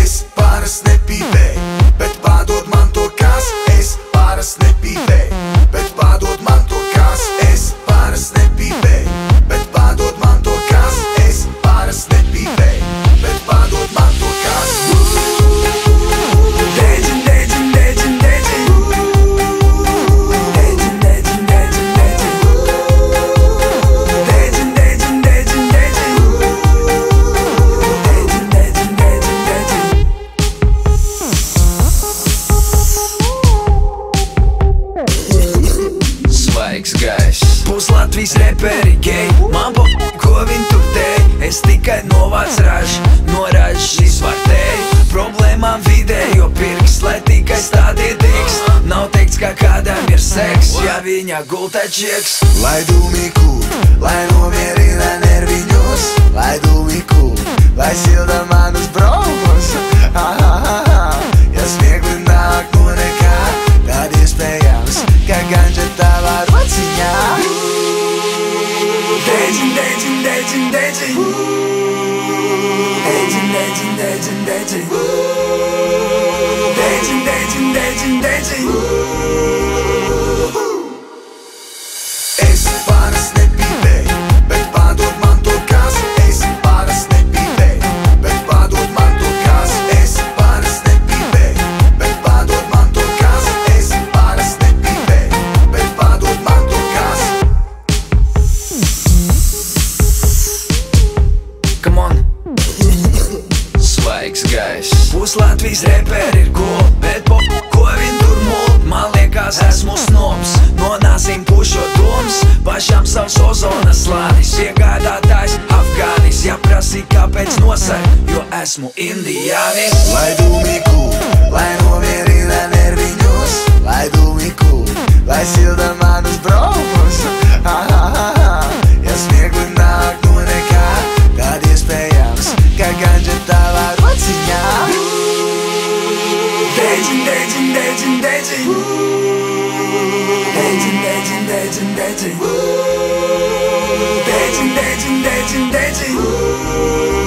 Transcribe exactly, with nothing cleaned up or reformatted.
Es parast nepīpēju, bet padod man to kas. Es parast nepīpēju, bet padod man to kas. Es parast nepīpēju, bet padod man to kas. Es parast nepīpēju, bet padod man to kas. Deģin, deģin, deģin, deģin. Deģin, deģin, deģin, deģin. Deģin, deģin, deģin, deģin. Deģin, deģin, deģin, deģin. Svaigs gaiss. Pus Latvijas reperi gei. Man po, ko viņi tur tei. Es tikai novāc ražu, no ražas izvārtēju. Problēmām vidējo pirks, lai tikai stādīt diks. Nav teikts, ka kādam ir seks, ja viņa gultē čieks. Lai dūmī kūp, lai nomierina nerviņos. Lai dūmī kūp, lai silda manus bromus. Ha, ha, ha, ha. Ja smiekli nāk no nekā, tad iespējams, ka ganža tavā rociņā. Deģin, deģin, deģin, deģin. Deģin, deģin, deģin, deģin. Deģin, deģin, deģin, deģin. Es parast nepīpēju, bet padod man to kas. Es parast nepīpēju, bet padod man to kas. Es parast nepīpēju, bet padod man to kas. Es parast nepīpēju, bet padod man to kas. Come on. Svaigs gaiss. Pus Latvijas reperi ir cool, bet po, ko viņi tur mult. Man liekas esmu snobs, no nāsīm pušo doms. Pašām savs ozonas slānis, iegādātājs Afgānis. Ja prasī kāpēc nosar, jo esmu indiānis. Lai dūmī kūp, lai nomierina nerviņos. Lai dūmī kūp, lai silda manus bromus. Ha, ha, ha, ha. Ja smiekli nāk no nekā, tad iespējams, ka ganža tavā rociņā. Deģin, deģin, deģin, deģin. Deģin, deģin, deģin, deģin. Deģin, deģin, deģin, deģin.